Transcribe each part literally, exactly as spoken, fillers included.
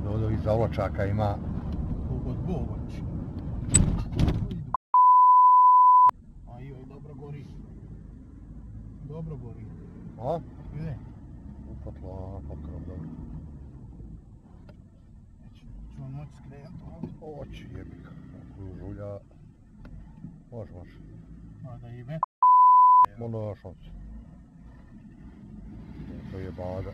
Od ovih zavlačaka ima... Od bovači. A joj, dobro gori. Dobro gori. A? Ne. Upatla pokrov, dobro. Ću vam moći skrenuti ovdje. Oći jebika. Ako žulja... Može, može. A da i me... Ono još on se. To je bada.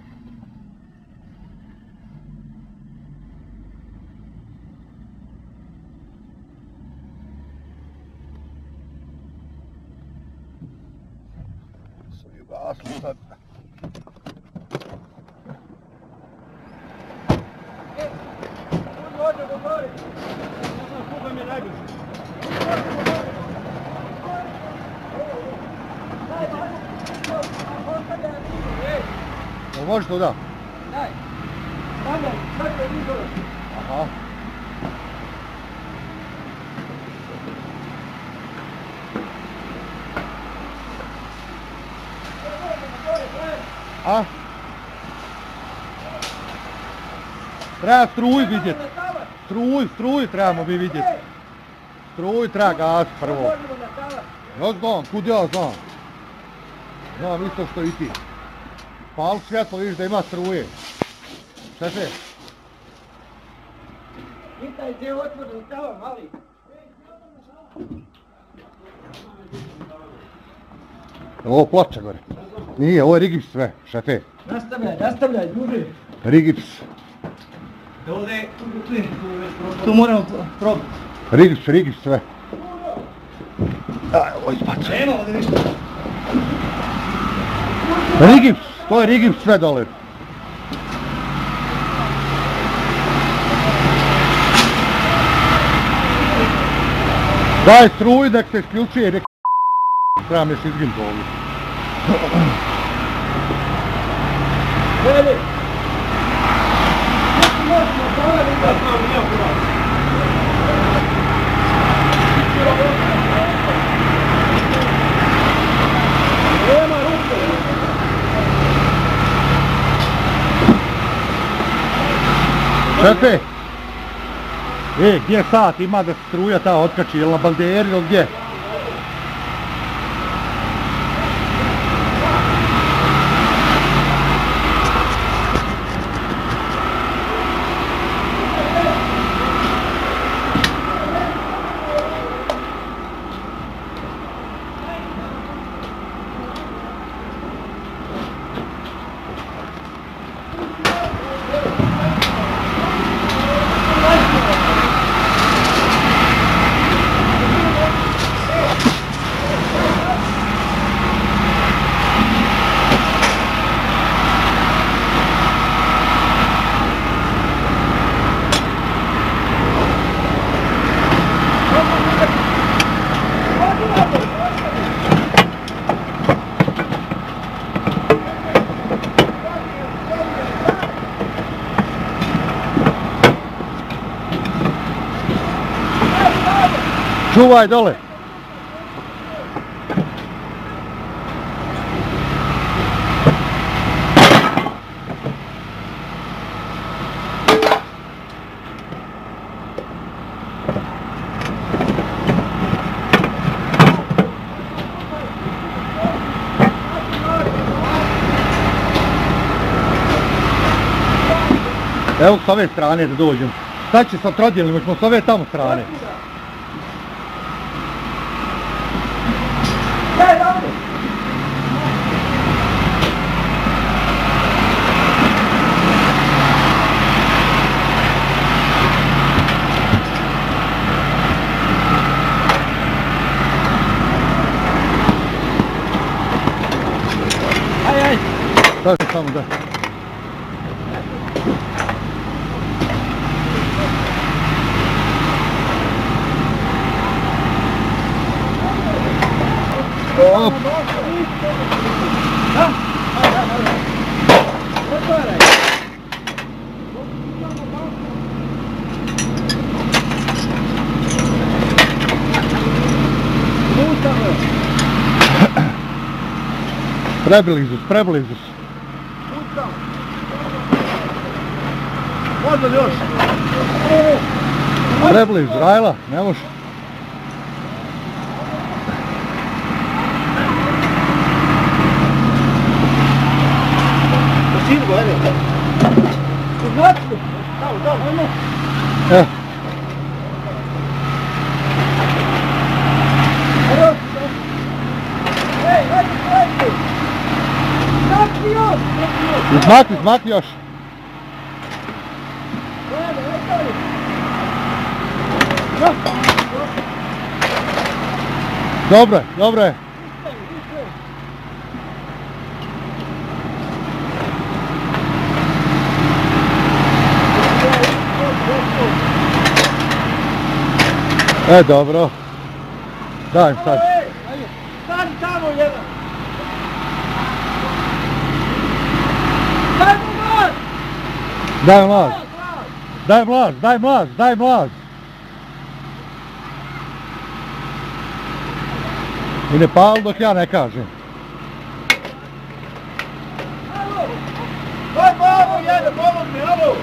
Su ju gasli sad. E, kud može do gori? Ne znam kuda mi je najbliže. Jel može tuda? Daj. Stavljaj, stavljaj izvore. Aha. A? Treba struj vidjet. Struj, struj trebamo bi vidjet. Struj treba gas prvo. Ja znam, kud ja znam. Znam isto što i ti. Pali svjetlo, vidiš da ima struje. Šefe? Pitaj gdje je otvorena stava, mali. Ovo ploča gore. Nije, ovo je rigips sve, šefe. Nastavljaj, nastavljaj, druže. Rigips. Ovdje, tu je, tu moramo probati. Rigips, rigips sve. Aj, ovo izbaca. Nema ovdje ništa. Rigips, to je rigips sve dole. Daj struju nek se isključuje, nek trebam još izginuti ovdje. Veli! Možemo stavljati da znam nije kuda. Nema ruke! Šefe! E, gdje sat ima da se struja ta otkači, jel na banderi ili gdje? Čuvaj dole! Evo s ove strane da dođem. Sad će sa trodjelima, ćemo s ove tamo strane. Aj, aj! Sad će samo da... Op! Da? Otvaraj! Preblizu, preblizu. Možda li još? Prebliž, Rajla, ne može. Širgo, ajde. Znači, tamo, tamo, ajmo. E. Ej, ajde, ajde. Makni još, makni još. Izmakni, izmakni još. Ajde, ajde. Dobro je, dobro je. E, dobro. Daj sad. Stani tamo jedan. Daj mu mlaz. Daj mlaz. Daj mlaz, daj mlaz, daj mlaz. I ne pali dok ja ne kažem. Daj babo jedan, pomoć mi, alo.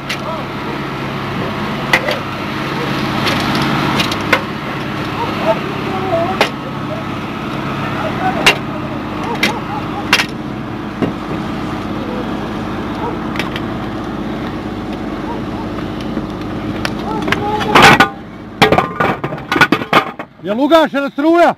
Jel ugašena struja?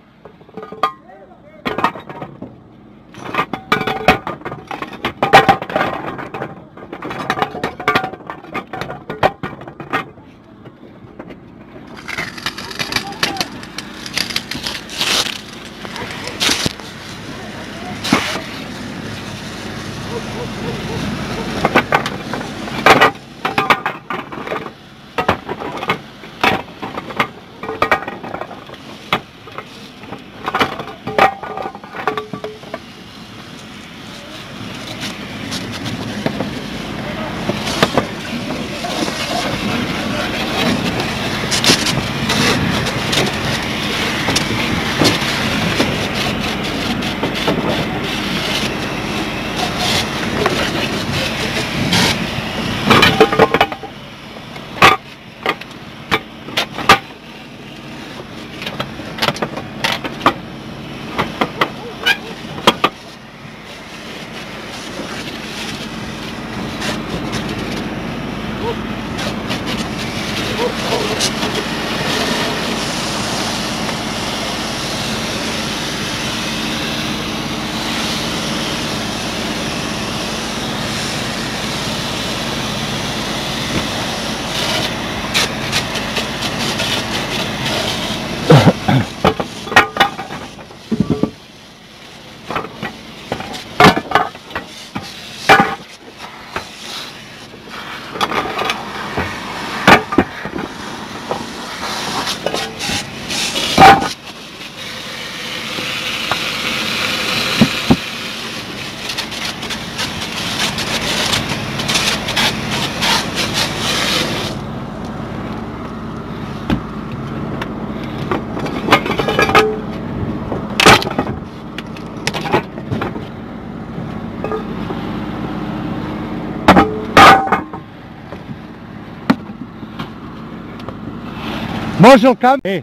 Može li kameru? E,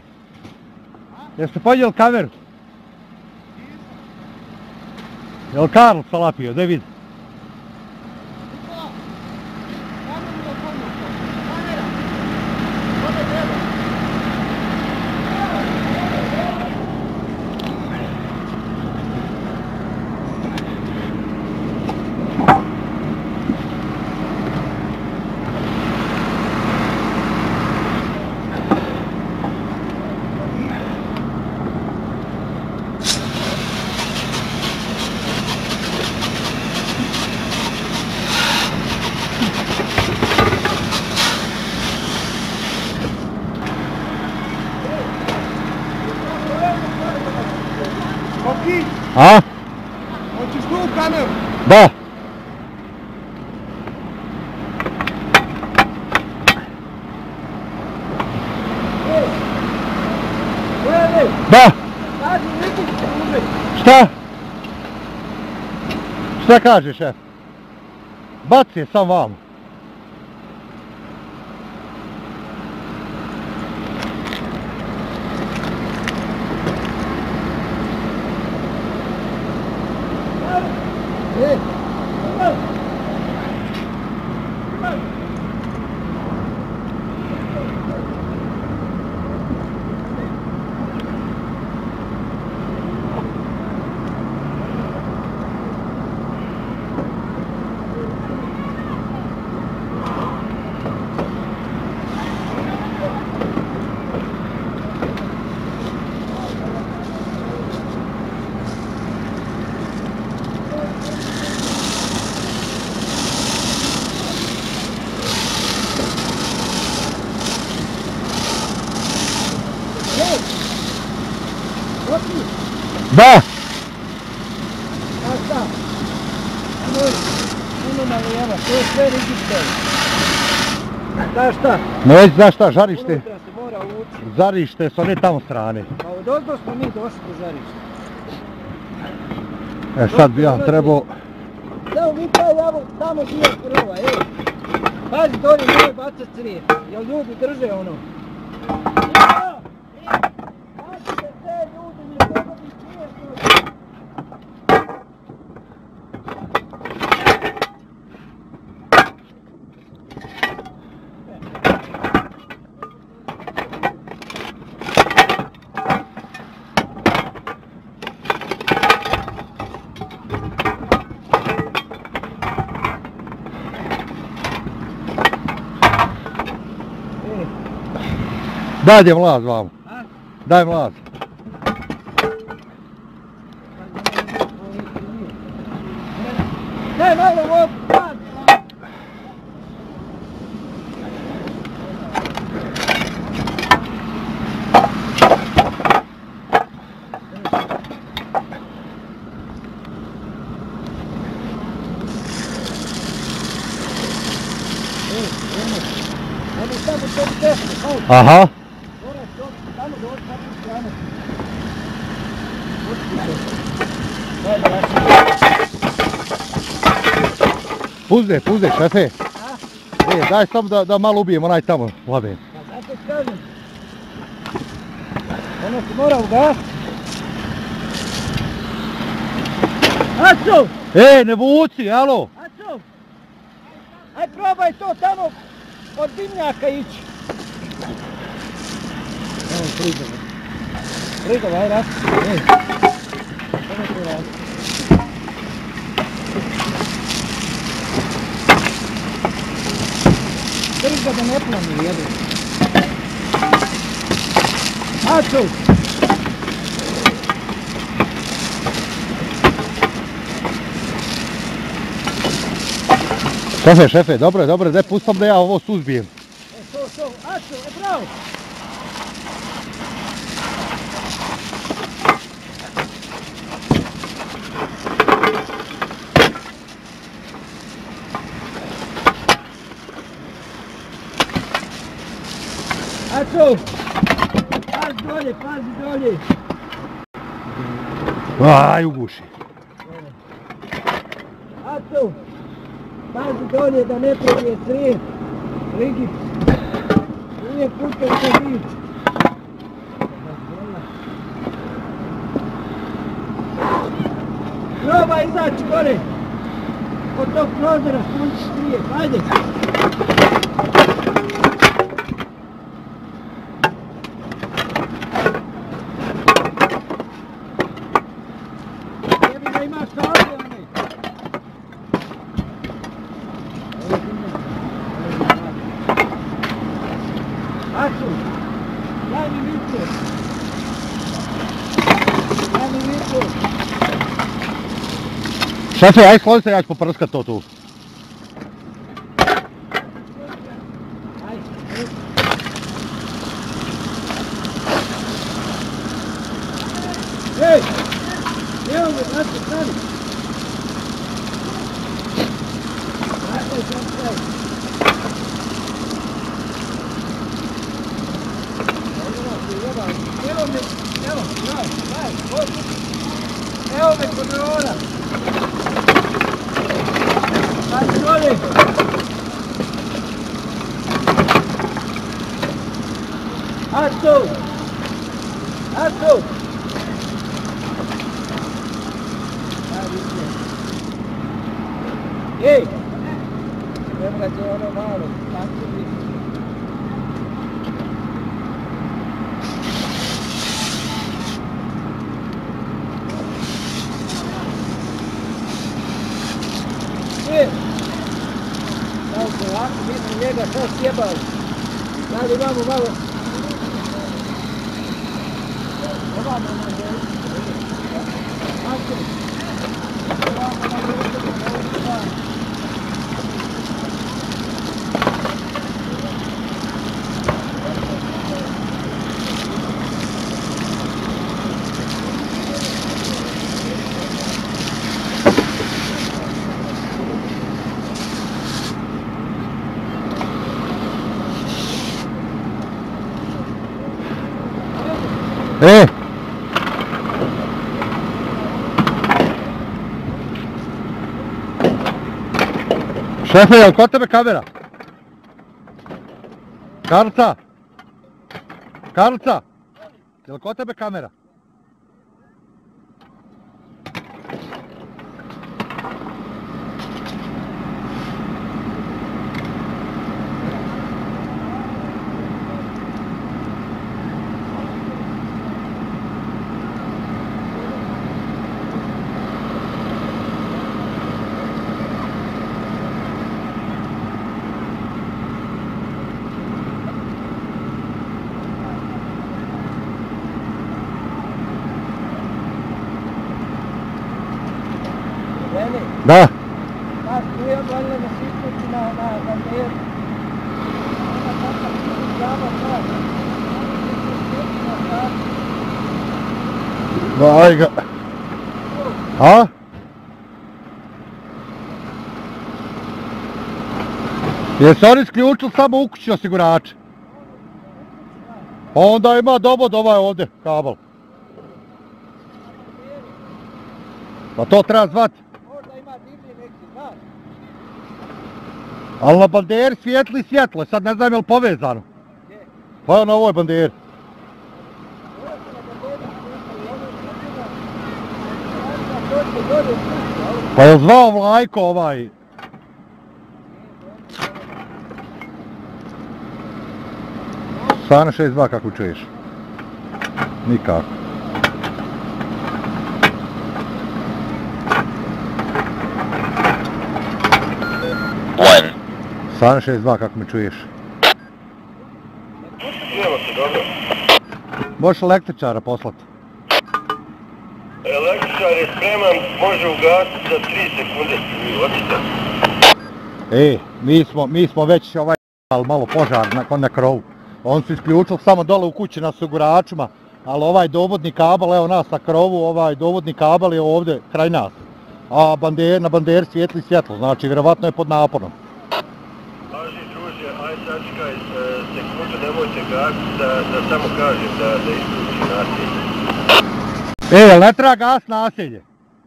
jeste podijeli kameru? Jel Karl salapio, da vidi. A? Hoćeš tu u kameru? Da. Da. Šta? Šta kaže šef? Baci je sam vamo. E, Da! a šta? Ono, ono na lijeva, to je sve register. Da šta? Ne znaš šta, žarište. Unutra se mora ući. Žarište s one tamo strane. Pa od ozdo smo mi došli do žarišta. E sad bi ja trebao... Evo mi taj javo tamo gdje je krova, ej. Pazi dolje, nemoj bacat crijev, jel ljudi drže ono. Ja! Pazite te ljudi, mi treba bi crijev dođe. Daj je mlaz vamo. A? Daj mlaz. Daj malo vodu, pazi. Ej, ono, ono tamo tebi desno, kao. Aha. Moraš doći, tamo doći, na tu stranu. Daj, Puzde, puzde, šefe. a? E, daj samo da, da malo ubijem onaj tamo, laben. Pa zato kažem. Ono se mora ugasiti. Aco! E, ne vuci, alo. Aco! Aj probaj to tamo od dimnjaka ići. Evo, plizava. Plizava, aj raz. Ej. Samo to raz. Drži ga da ne plani, jedu. Aco! Šefe, šefe, dobro je, dobro je, daj pustam da ja ovo suzbijem. E, to, to, Aco, e, bravo! Aco! Pazi dolje, pazi dolje! Aj, uguši. Aco! Pazi dolje da ne probije crijev. Ligi. Uvijek putem se vići. Probaj izaći gore. Od tog prozora sunci crijev. Ajde. Jebi ga imaš ovdje onaj. Acu, daj mi vicu. Daj mi vicu. Šefe, aj slovi se, ja ću poprskat to tu. Aj, ej! Evo me, brate, stani. Brate, stani. Evo me, evo, bravo, daj, hoću. Evo me kontrola. Daj, dolje. Aco! Aco! Daj, vidite. Ej! Prebrađe ono malo, tako bi. Ej! Dao se lako, mi smo njega sad sjebali. Da li imamo malo... Ovamo nam je... Ako... Ovamo nam je... E! Šefe, je li kod tebe kamera? Karca? Karca? Je li kod tebe kamera? Da. Da, struja valjda da se isključi na, na, na mer. Ona takav zama sad. Daj ga. A? Jesu oni isključili samo u kući osigurače? Onda ima dovod ovaj ovdje, kabel. Pa to treba zvati. Možda ima divlji neki, znaš. Ali na banderi svijetli svjetlo, sad ne znam je li povezano. Gdje? Pa je na ovoj banderi. Ovo se na banderi svijetli, ovo je svijetli. Dođe, dođe, Pa je zvao Vlajko ovaj? Sana šezdeset dva kako čuješ? Nikako. One. Sana šezdeset dva kako me čuješ? Čujemo se dobro. Možeš električara poslati? Električar je spreman, može ugasiti za tri sekunde. Hoćete? E, mi smo, mi smo već ovaj malo požar na, na krovu. On su isključili samo dole u kući na osiguračima, ali ovaj dovodni kabel, evo nas na krovu, ovaj dovodni kabel je ovdje kraj nas. A bander, na banderi svijetli svjetlo, znači vjerovatno je pod naponom. Važi druže, aj sačekaj sekundu, nemojte gasiti da, da samo kažem da, da isključi nasilje. E, jel ne treba gas naselje?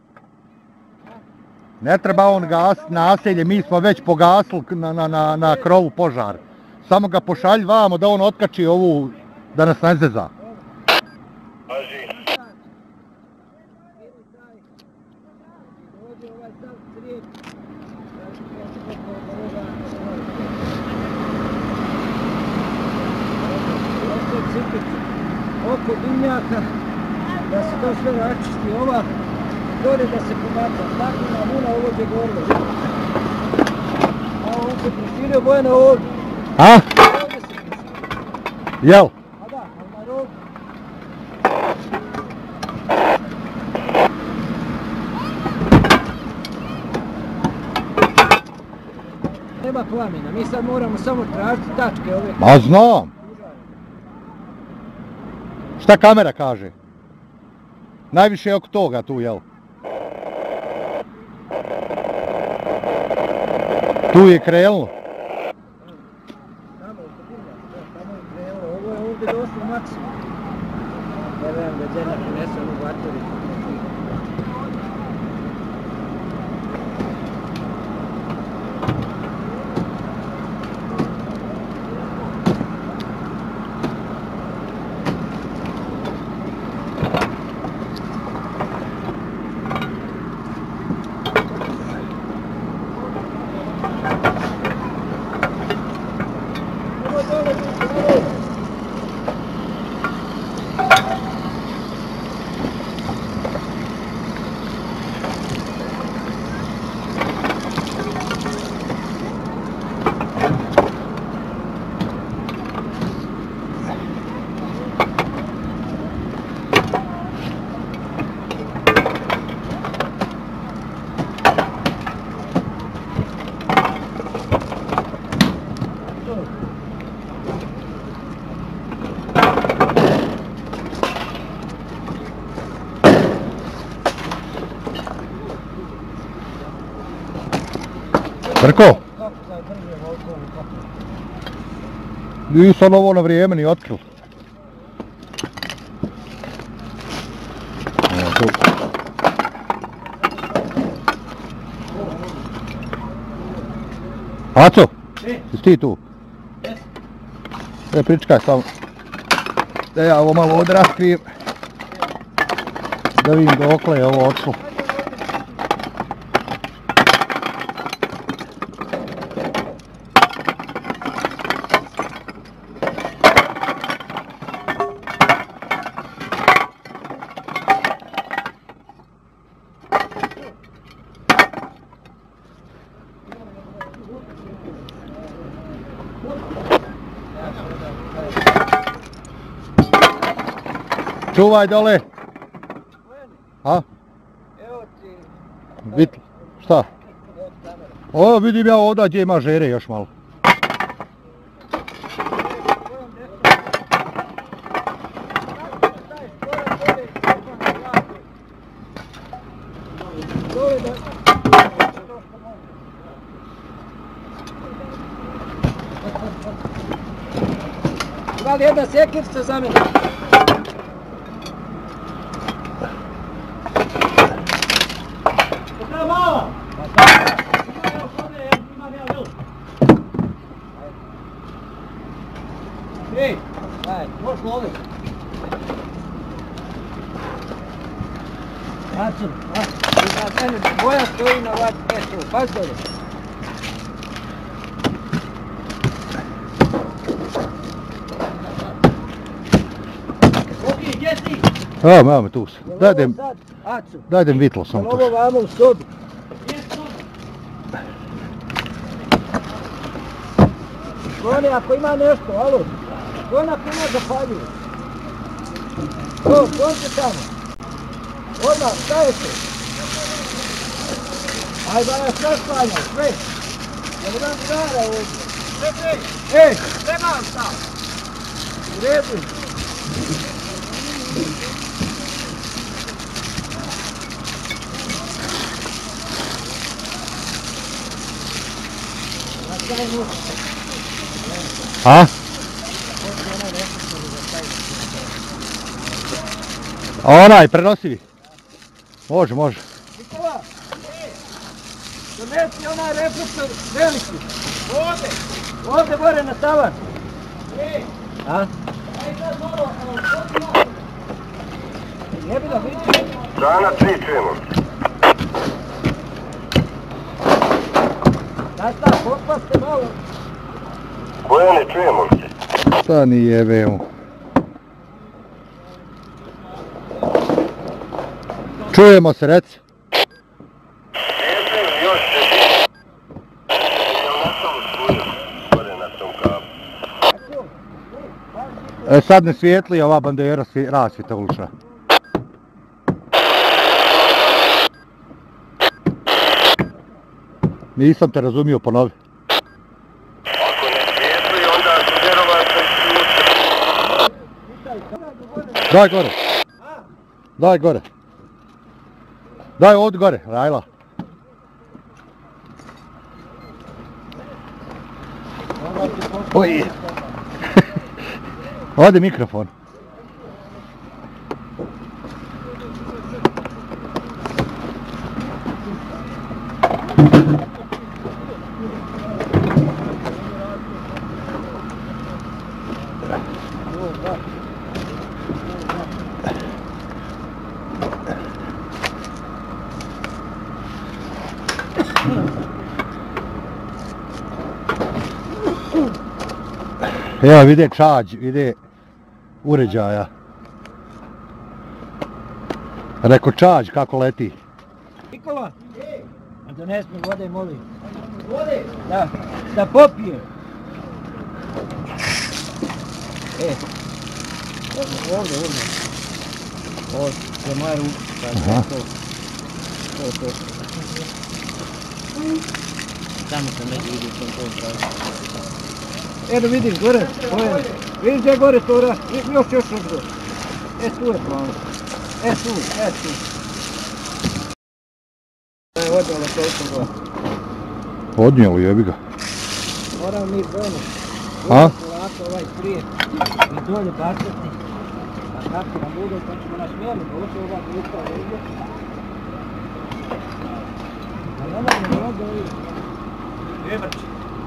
Ne treba on gas naselje, mi smo već pogasili na, na, na, na krovu požar. Samo ga pošalj vamo da on otkači ovu, da nas ne zeza. Važi. dođe ovaj sav crijep. Oko dimnjaka, da se to sve račisti, ova gore da se pomata, staklena muna ovdje gorilo. A on se proširio Bojana ovdje. A? Ovdje se proširio. Jel? A da, ali na rogu. Nema plamena, mi sad moramo samo tražiti tačke ove. Ma znam. Šta kamera kaže? Najviše je oko toga tu, jel? Tu je krenulo. Tamo oko dimnjaka, tamo je krenulo, ovo je ovdje došlo maksimum. Ne verujem da žena ponese onu bateriju. Brko, Kako sad drže volkovu, kako? nisam ovo na vrijeme ni otkril. Evo tu. Aco, E, jesi ti tu? jes. E, pričekaj samo. Da ja ovo malo ovdje raskrijem. Da vidim dokle je ovo odšlo. Čuvaj dole. A? Evo ti, Vid, šta? evo ti kamera. O, vidim ja ovdje gdje ima žere još malo. Dole da... Ima li jedna sekirca za mene? Treba mala! Pa da! Evo kode, ja imam ja veliki. Ej, ajde, možeš loviti. Acun, a? I na mene moja stoji na vat mjestu, pazi dolje. Ogi, gdje si? Evo me, evo me tu se. Jel Daj ovo dem, sad, Acu, daj dem vitlo jel samo ovo to. vamo u sobi? Zvoni ako ima nešto, alo. Zvoni ako ima zapaljuje. To, zvonite tamo. Odmah, stajete. Ajde, ajde, sve sklanjaj, sve. Jel imam žara ovdje? Ej, trebam sam. U redu. Na taj muš. A? Onaj, prenosivi. Može, može. Nikola, donesi onaj reflektor veliki. Ovdje. Ovdje gore na tavan. A? Jebi da vidi. Dana tri čujemo. Nasta, potpaste malo. Bojane čujemo se. Šta ni jebe mu. Čujemo se, reci. Jeste li još se? Jel nastalo struju? Gore na tom kapu. E, sad ne svijetli ova bandera svi, rasvita ulična. Nisam te razumio, ponovi. Ako ne svijetli, onda vjerovatno isključe. Daj gore. Daj gore. Daj ovdje gore, Rajla. Oj. Ode mikrofon. Evo vide čađ, vide uređaja. Reko čađ kako leti. Nikola, a donesi mi vode, molim. Vode? Da, da popije. E, ovdje, ovdje, ovdje. Ovo, to je moja ruka. Aha. To, to, to. Samo se neđe vidio sam to pravi. Edo vidiš gore, pojem. Vidiš gdje je gore tora, još još još gore. E tu je plan. E tu, e tu. E, odjelo toliko gore. Odnijelo, jebi ga. Moramo mi dole. A? Polako ovaj prije. I dolje bacati. A kako nam bude, pa ćemo na smjenu. Ovo ova grupa ovdje. A ne možemo ovdje ovdje. Jebrči.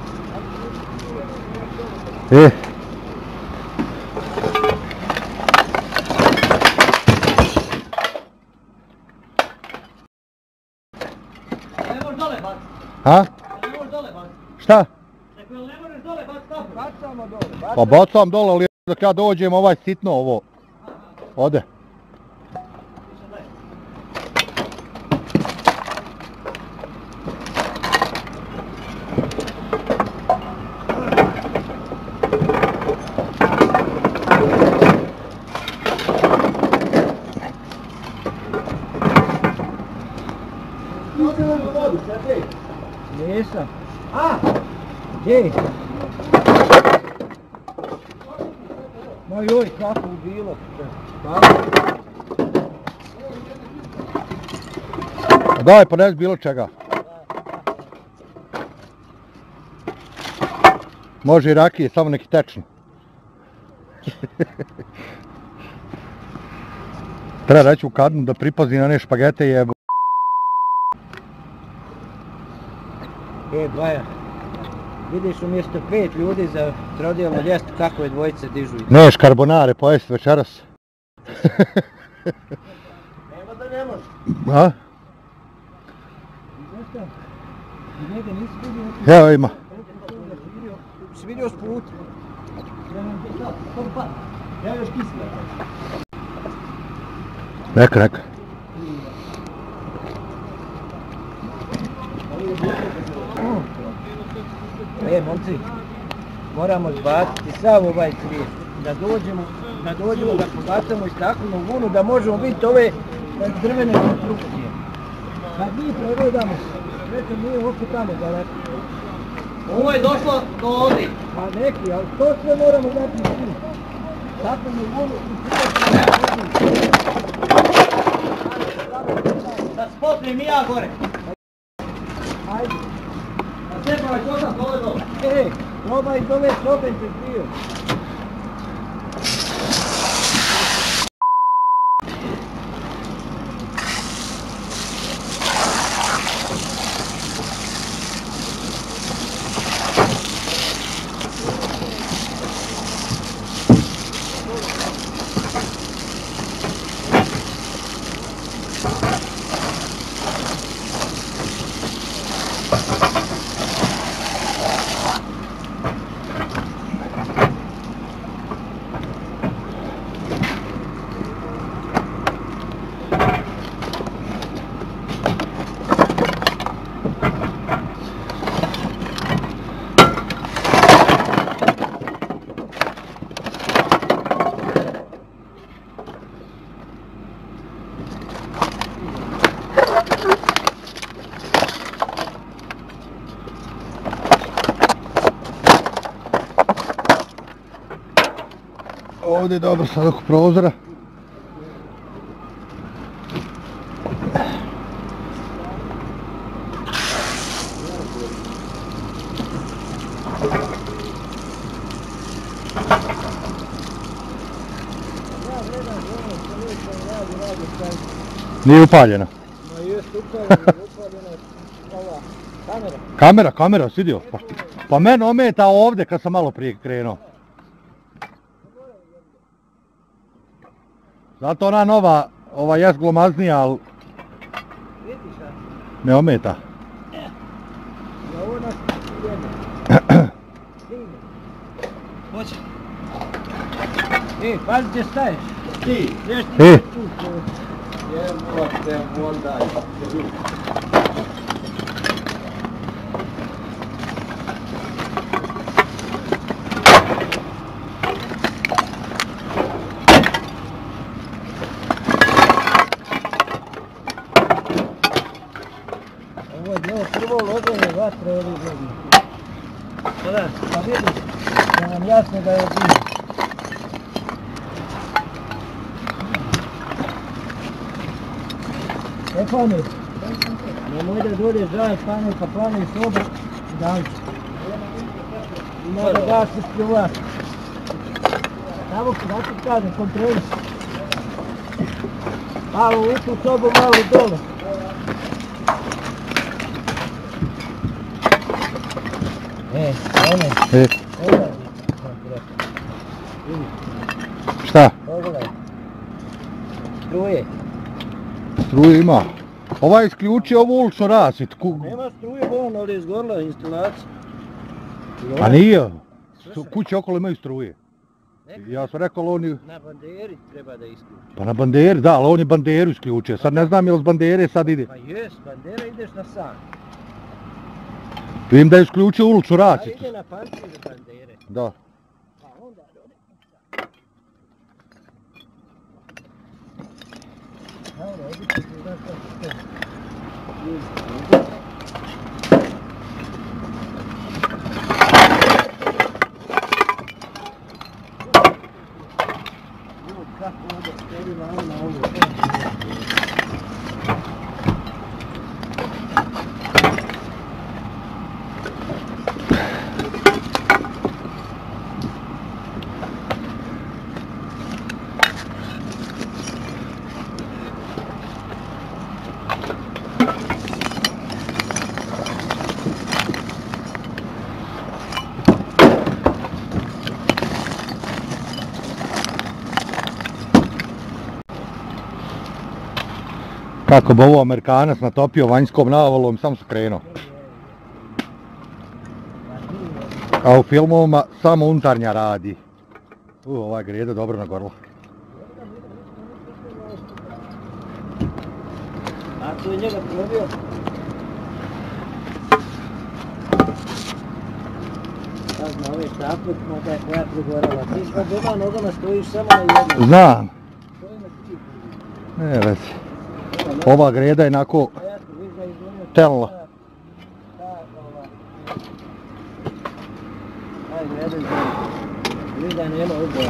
E. Ne možeš dole baciti. A? Ne možeš dole baciti. Šta? Dakle, ne možeš dole baciti tako. Bacamo dole. Pa bacam dole, ali dok ja dođem ovaj sitno ovo. Ode. Nisam. A? Gdje? Ma joj, kako bilo. Daj, ponesi bilo čega. Može i rakije, samo neki tečni. Treba reći u kadnu da pripazi na ne špagete jebo. E, Baja, vidiš umjesto pet ljudi za trodijelo ljestu kako je dvojice dižu. Neš karbonare pojesti večeras. Nema da ne može. A? Znaš šta? I njega nisi vidio. Evo ima. Si vidio s puta. Ja još kisla. Neka, neka. E, momci, moramo zbaciti sav ovaj cvijet, da dođemo, da dođemo, da pobacamo i staklenu vunu, da možemo biti ove drvene konstrukcije. Kad mi pregledamo, reći mi opet tamo daleko. Ovo je došlo do ovdje. Pa neki, ali to sve moramo dati svi. Staklenu vunu i cvijet. Da spopnem i ja gore. Ajde. A sve pa što sam dole dole. E, probaj iz ove sobe se zbio. Ovdje je dobro sad oko prozora. Nije upaljena. Ma jest upaljena, upaljena ova kamera. Kamera, kamera, si vidio? Pa, pa mene ometa ovdje kad sam malo prije krenuo. Zato ona nova, ova jest glomaznija, ali Vidiš sad? ne ometa. Ja ovo nas jedno. Stigne. Hoće. E, pazi gdje staješ. Ti. Gdje ti E. tu? Jebote, onda. Ovo je bilo prvo loženje vatre ovih godina. Sada. Pa vidiš, jasno da je bilo. Stefane, nemoj da dođeš žaj panel pa planoj sobu i dan. Ima da gas se spljuva. Tamo da ti kažem, kontroliš. Malo u tu sobu, malo dole. E, one. E, Pogledaj. šta? Pogledaj. Struje. Struje ima. Ovaj isključio ovu uličnu rasvjetku. Nema struje, on ovdje je izgorila instalacija. A nije. Kuće okolo imaju struje. Ja sam rekao, ali oni... Na banderi treba da isključi. Pa na banderi, da, ali on je banderu isključio. Sad ne znam je li s bandere sad ide. Pa jes, bandera ideš na sam. Vidim da je isključio uličnu A rasvjetu. ide na pancir bandere. Da. Pa onda dole. Ajde, ajde ti se znaš kako se. Kako ovdje stoji na ovo, na ovo. Kako bi ovo Amerikanac natopio vanjskom navalom, sam su krenuo. A u filmovima samo unutarnja radi. U, ova greda dobro nagorila. A tu je njega probio. Sad na ove štape, možda je koja prigorala. Ti s dvema nogama stojiš samo na jednom. Znam. Stoji na tri. Ne vezi. Ova greda je onako A ja tu viš da izvonio. telila. Aj, gledaj izvonio. Viš da nema odbora.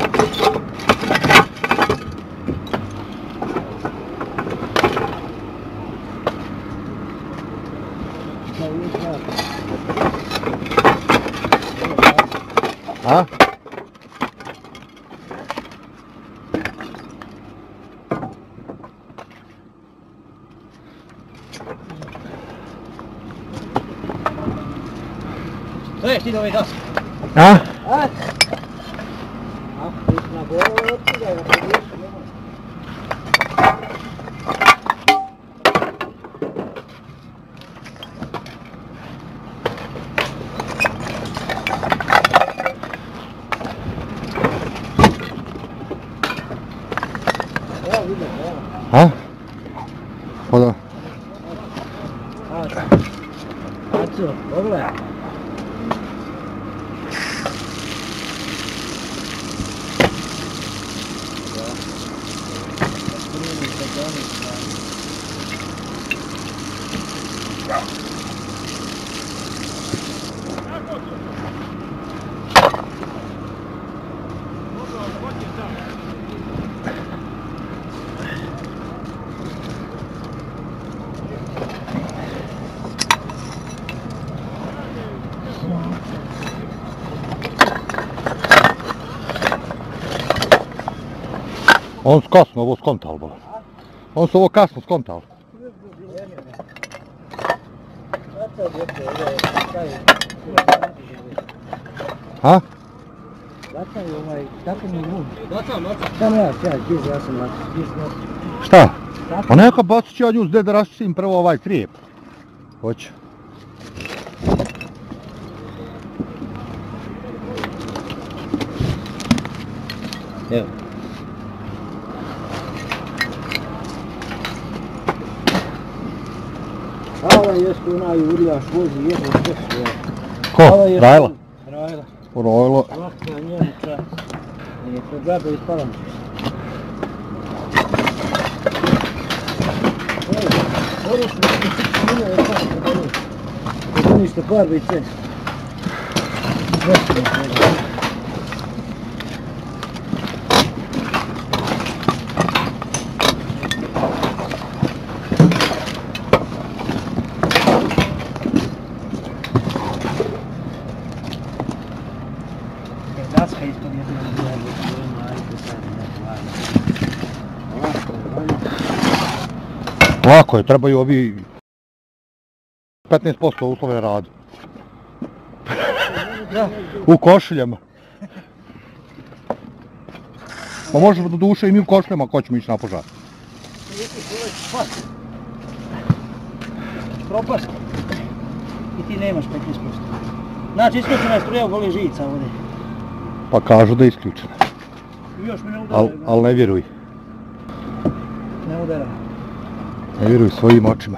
Da viš da. A? E, ti da ovaj gas. A? A? A, ti na gore otkidaj, na podješu, nemoj. Evo vidim, evo. A? Hoda. Aco, pogledaj. On su kasno ovo skontal, bo. On su ovo kasno skontal. A? Lacaj ovaj, tako mi je lud. Bacam, bacam. Samo ja, ja, gdje ja sam lacaj, gdje sam lacaj. Šta? Pa neka bacit ću ja nju gdje da raščistim prvo ovaj crijep. Hoću. Evo. A ovaj jest onaj urjaš vozi jedno sve svoje. Ko? Rajla? Rajla. Rojlo. Lahka Njemica. Nije to džabe iz Palanče. Evo, ovo su neki siksi mine je tako da ono. Kod unište farbe i cene. Nešto ne znam. Daska isto nije bilo. Lako je, trebaju ovi petnaest posto uslove radu. U košuljama. Pa možemo do duše i mi u košuljama ako ćemo ići na požar. Propast. I ti nemaš petnaest posto. Znači isključena je struja u goli žica ovdje. Pa kažu da je isključena. Još me ne udaraju. Al, al ne vjeruj. Ne udaraju. Ne vjeruj svojim očima.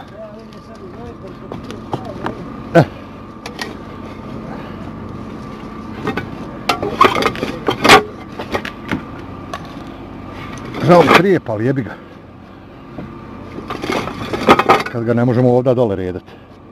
Eh. Žao crijep, ali jebi ga. Kad ga ne možemo ovdje dole redati.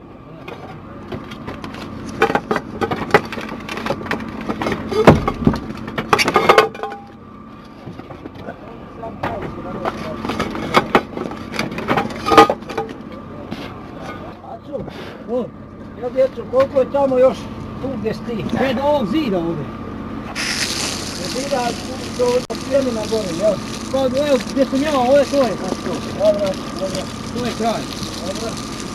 O, ja djeco, koliko je tamo još tu gdje sti? Sve do ovog zida ovdje. Do zida, do, do pljemena gore, jel? Pa evo, gdje sam ja, ovo je to je. Dobro, dobro, to je kraj. Dobro.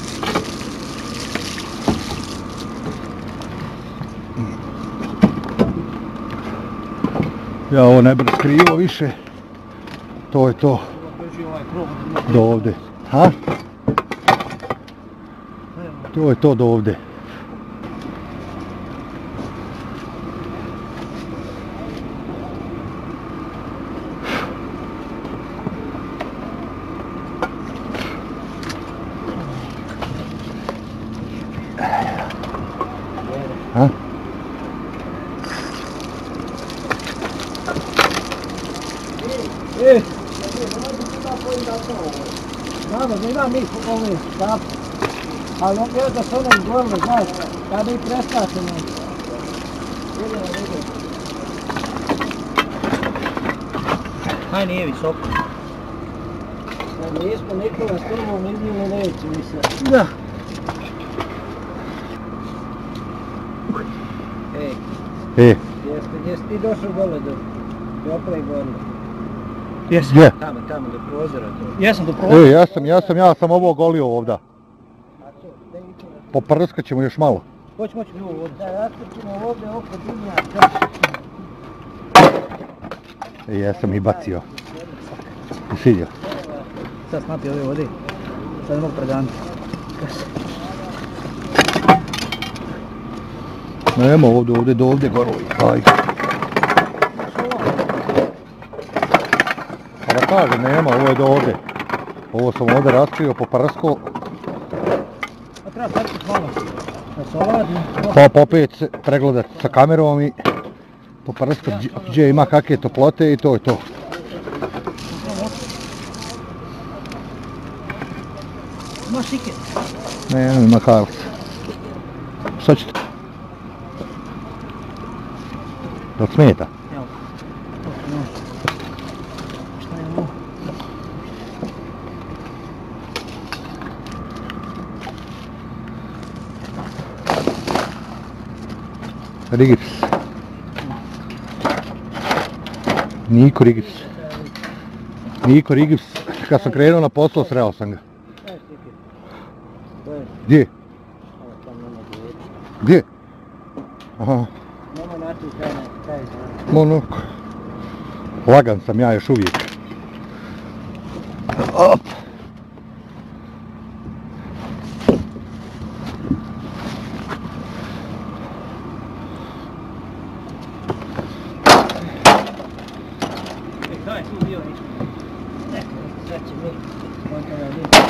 Ja ovo ne bih skrivo više. To je to. Do ovdje. Ha? To je to do ovdje. Ha? E! Znamo, nema mi ove štape. Ali on gleda da se ono izgledalo, znaš, kada i preskačemo. Vidimo, vidimo. Aj, nije visoko. Da nismo Nikola s tobom iznijeli neći, mislim. Da. Ej. E. Jeste, jesi ti došao dole do Opre gore? Jesam. Gdje? Tamo, tamo, do prozora to. Jesam do prozora. E, ja sam, ja sam, ja sam ovo ogolio ovdje. Poprskat ćemo još malo. Hoć, hoć mi ovo ovdje. Da, raskrćemo ovdje oko dimnjaka. E, ja sam i bacio. I svidio. Sad snapi ove vode. Sad ne mogu predaniti. Nemo ovdje, ovdje, do ovdje gorovi. Ajde. Pa da kažem, nema, ovo je do ovdje. Ovo sam ovdje raskrio, poprsko. A treba sačiti malo. Da se ovladni. Pa popet se pregledat sa kamerom i poprskati gdje ima kakve toplote i to je to. Ima šike. Ne, ima karlica. Šta ćete? Da li smeta? Evo. Šta je ovo? Rigips. Niko Rigips. Niko Rigips. Kad sam krenuo na posao, sreo sam ga. Gdje? Gdje? Aha. Nema način kaj ne, kaj je. Ono, lagan sam ja još uvijek. Op. E, kaj je tu bio ništa? Ne, sad će mi. Možda ja vidim.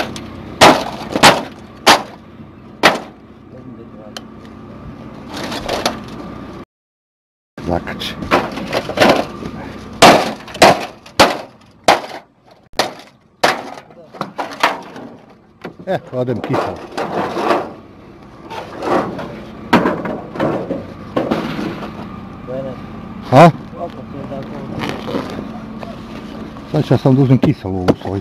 Zakač. E, odem kiselo. Ha? Sad ću ja sam da uzmem kiselu ovu svoju.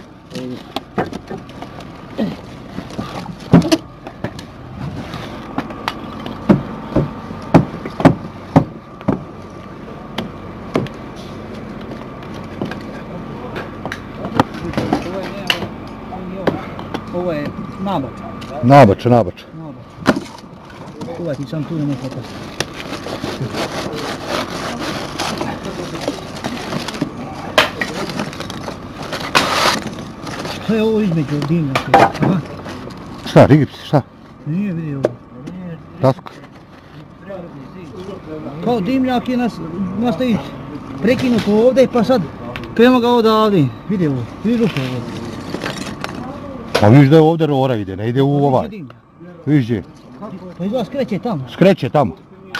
ovo je nabač. Nabača, nabača. Nabač. Uvaj ti sam tu ne može popasti. Šta je ovo između dimnjaka? Aha. Šta, rigips, šta? Nije vidio. Daska. Kao dimnjak je nas, masta ići prekinuto ovdje pa sad krenu ga odavde. Vidi ovo, vidi ruku ovo. Pa vidiš da je ovdje rora ide, ne ide u ovaj. Vidiš gdje? Pa izgleda skreće tamo. Skreće tamo.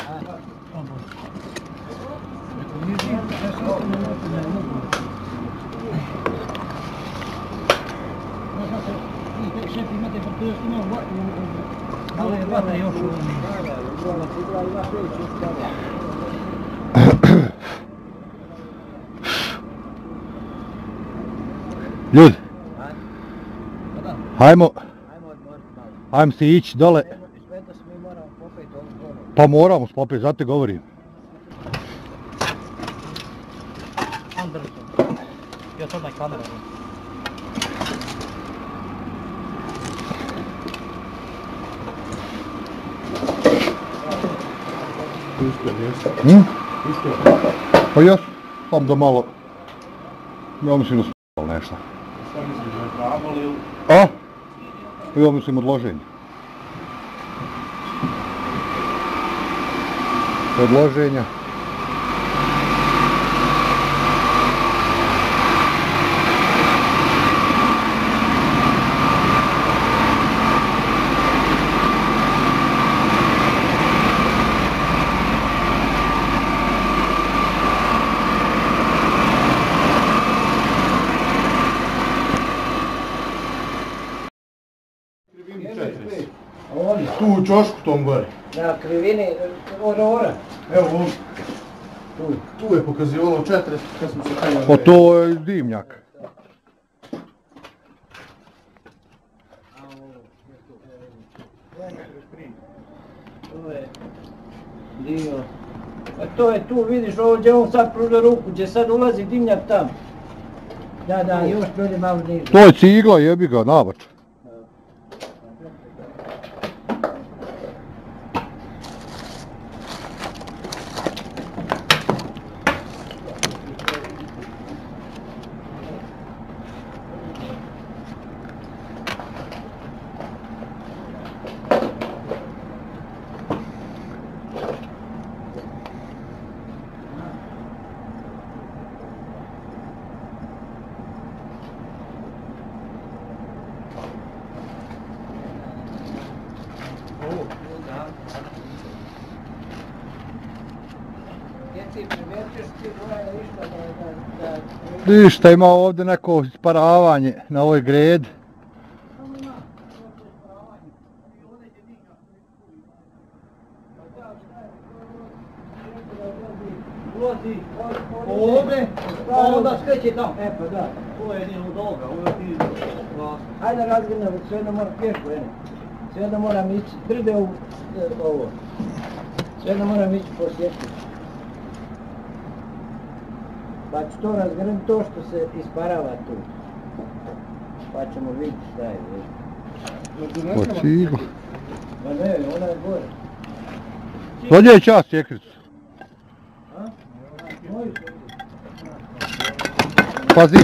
Ali je vatra još u ovom. Ljudi, hajmo, hajmo se ići dole. Pa moramo popeti, zato govorim. Anderson. Ja sad na kameru. Hm? Pa jes, sam da malo, ja mislim da sam nešto. A? Ja mislim odloženje. Odloženja. Tu u čošku tom gore. Na krivini Aurora. Evo on. Tu, tu je pokazivalo četrdeset kad smo se penjali. Pa to je dimnjak. To je dio. A to je tu, vidiš ovo gdje on sad pruža ruku, gdje sad ulazi dimnjak tam. Da, da, još dolje malo niže. To je cigla, jebi ga, nabač. Vidiš šta ima ovdje neko isparavanje na ovoj gredi. Ovdje, pa onda skreće tamo. E pa da. Ovo je jedino od ovoga, ovo je ti glas. Hajde razgledamo, sve jedno moram pješku, ene. Sve jedno moram ići, drde u ovo. Sve jedno moram ići po sjetku. Pa ću to razgrnuti, to što se isparava tu. Pa ćemo vidjeti šta je. O cigla. Ma ne, ona je gore. Dođe je čas čekricu. Moju Pazi.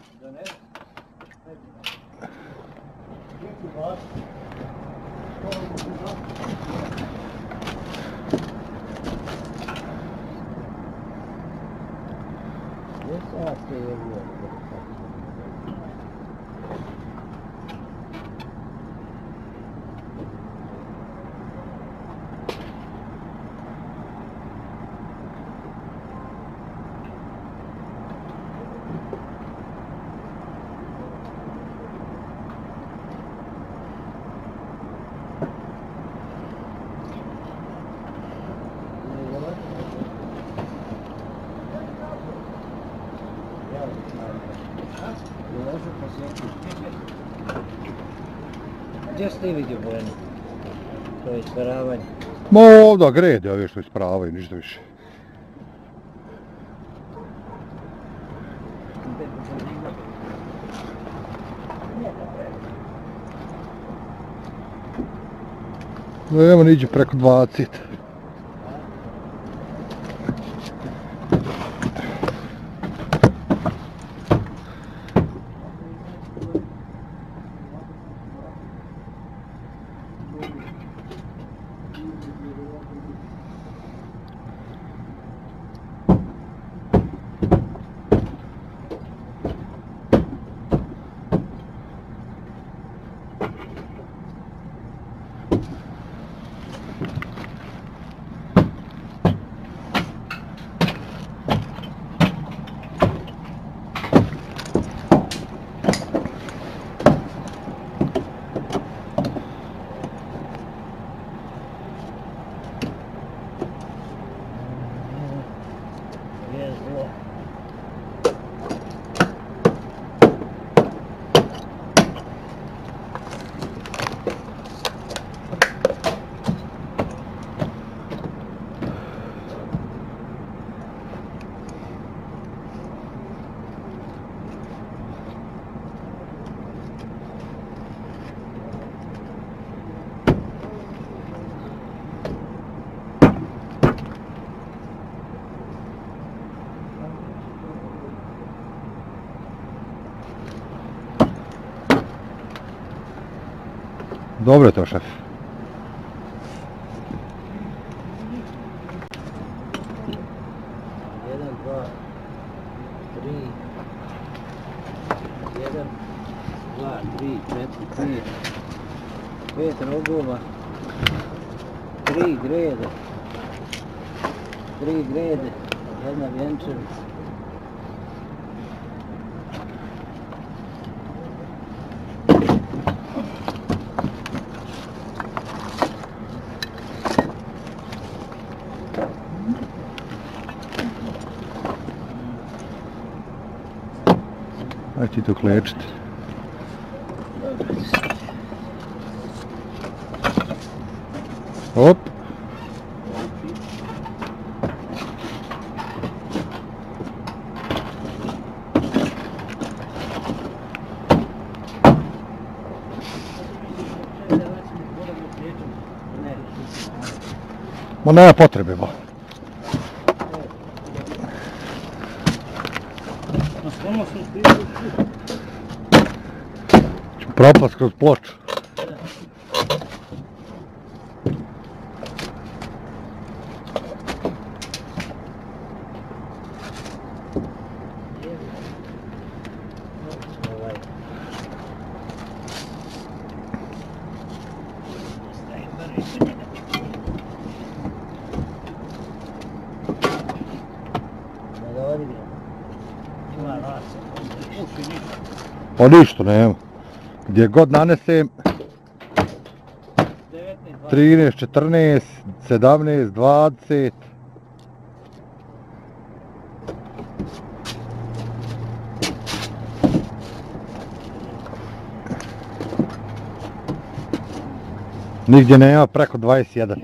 Gdje ste vidio Bojani? To je isparavanje. Ma ovdje grede ove što isparavaju, ništa više. Evo niđe preko dvadeset. Dobro je to, šef. Jedan, dva, tri, jedan, dva, tri, četiri, pet, pet rogova, tri grede, tri grede, jedna vjenčanica. Ajde ti to klečiti. Hop. Ma nema potrebe, ba. Ću propast kroz ploču. Pa ništa nema. Gdje god nanesem trinaest, četrnaest, sedamnaest, dvadeset. Nigdje nema preko dvadeset jedan.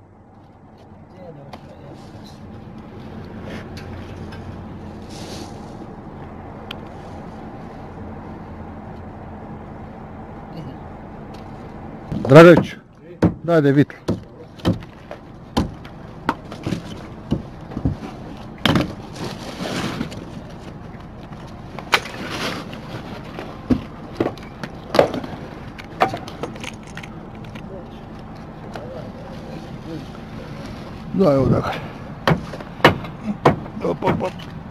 Dragović, daj da je vitlo. Daj evo dakle. Op, op, op.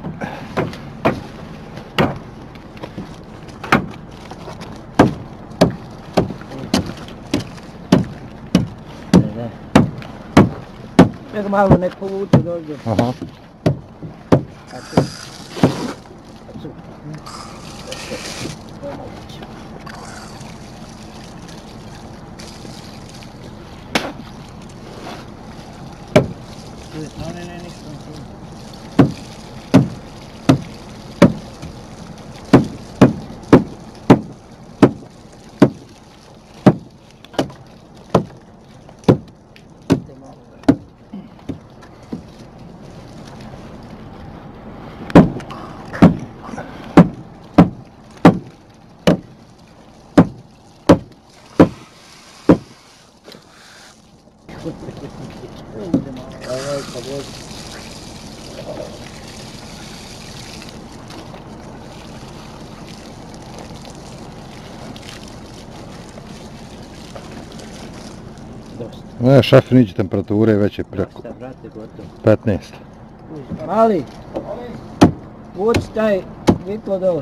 Nek malo nek povuče dođe. Aha. Tako. Tako. Ne, ne, ne, ništa. vozi. Dosta. Ne, šef, niđe temperature već je preko Sad, brate, gotovo. petnaest. Mali, vuči taj vitlo dole.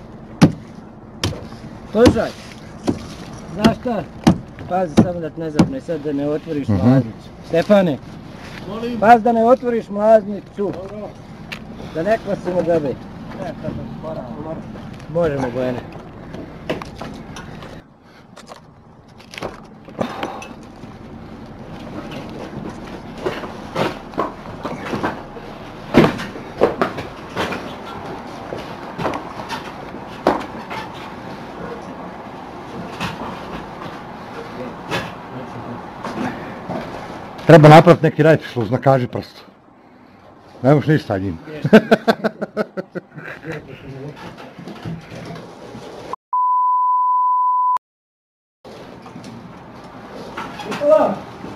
Slušaj, znaš šta? Pazi samo da te ne zapne sad da ne otvoriš Mhm. mlaznicu. Stefane, pazi da ne otvoriš mlaznicu. Da ne kvasimo gabe. Možemo, Bojane. Treba napraviti neki rajt šluz na kaži prstu. Ne moš ništa sa njim. Nikola!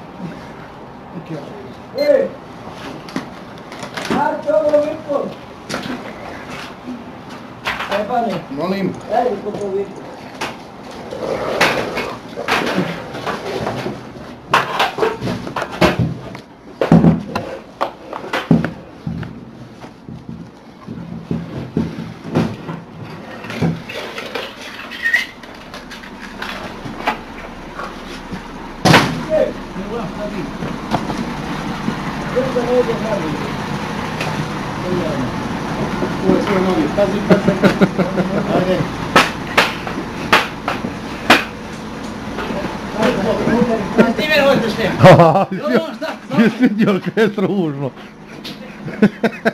Ej! Marko, ovo vitlo! Stefane, Molim. daj mi ovo vitlo. Ovo je svoj novi, pazi, pazi. Ajde. Ti mene hoćeš ne? Haha, jesi vidio li kaj je ružno?